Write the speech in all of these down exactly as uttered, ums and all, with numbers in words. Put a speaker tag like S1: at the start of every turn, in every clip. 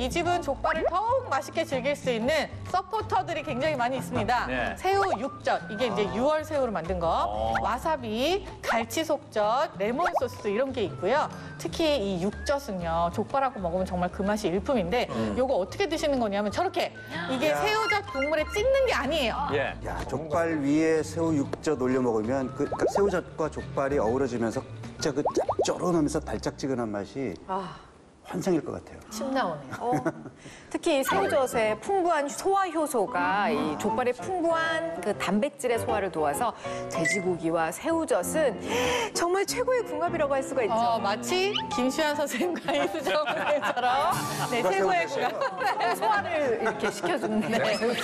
S1: 이 집은 족발을 더욱 맛있게 즐길 수 있는 서포터들이 굉장히 많이 있습니다.
S2: 네.
S1: 새우 육젓, 이게 이제 유월 새우로 만든 거,
S2: 어.
S1: 와사비, 갈치 속젓, 레몬 소스 이런 게 있고요. 특히 이 육젓은요, 족발하고 먹으면 정말 그 맛이 일품인데
S2: 음.
S1: 요거 어떻게 드시는 거냐면 저렇게 이게 새우젓 국물에 찍는 게 아니에요.
S2: 예.
S3: 야, 족발 위에 새우 육젓 올려 먹으면 그 새우젓과 족발이 어우러지면서 진짜 그 짭조름하면서 달짝지근한 맛이
S1: 아,
S3: 환상일 것 같아요.
S1: 침 나오네요.
S4: 어, 특히 이 새우젓의 풍부한 소화 효소가 이 족발의 풍부한 그 단백질의 소화를 도와서 돼지고기와 새우젓은 정말 최고의 궁합이라고 할 수가 있죠.
S1: 어, 마치 김시환 선생님과 이수정 선생님처럼 네, 최고의 궁합.
S4: 소화를 이렇게 시켜주는데.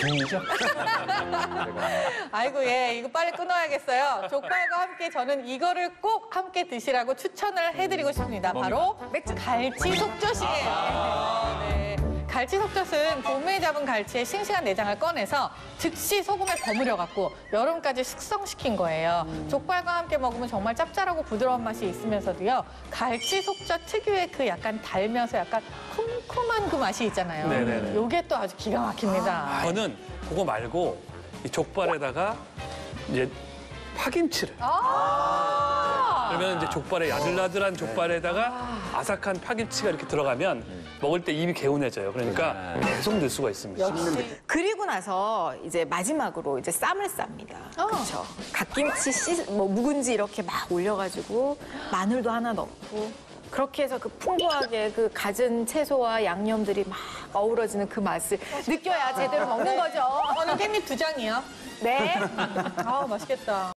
S1: 아이고, 예, 이거 빨리 끊어야겠어요. 족발과 함께 저는 이거를 꼭 함께 드시라고 추천을 해드리고 싶습니다. 바로
S4: 맥주.
S1: 갈치 속젓이에요. 네. 갈치 속젓은 봄에 잡은 갈치의 싱싱한 내장을 꺼내서 즉시 소금에 버무려갖고 여름까지 숙성시킨 거예요. 족발과 함께 먹으면 정말 짭짤하고 부드러운 맛이 있으면서도요. 갈치 속젓 특유의 그 약간 달면서 약간 쿰쿰한 그 맛이 있잖아요.
S2: 네네네.
S1: 요게 또 아주 기가 막힙니다.
S5: 저는 그거 말고 이 족발에다가 이제 파김치를.
S1: 아
S5: 그러면 이제 족발에 야들야들한 족발에다가 아삭한 파김치가 이렇게 들어가면 먹을 때 입이 개운해져요. 그러니까 계속 넣을 수가 있습니다.
S1: 역시.
S4: 그리고 나서 이제 마지막으로 이제 쌈을 쌉니다.
S1: 어.
S4: 그렇죠. 갓김치 씨, 뭐 묵은지 이렇게 막 올려가지고 마늘도 하나 넣고 그렇게 해서 그 풍부하게 그 갖은 채소와 양념들이 막 어우러지는 그 맛을 느껴야 제대로 먹는 거죠.
S1: 저는 깻잎 두 장이요.
S4: 네.
S1: 아, 맛있겠다.